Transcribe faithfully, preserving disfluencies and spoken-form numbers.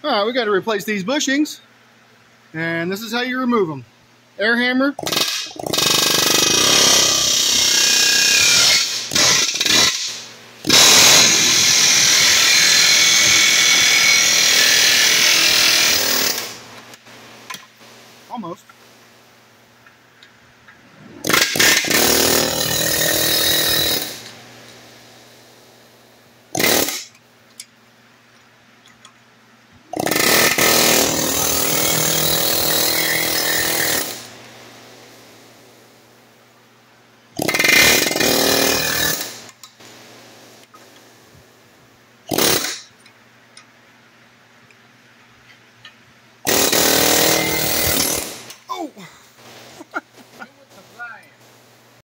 All right, we got to replace these bushings, and this is how you remove them. Air hammer,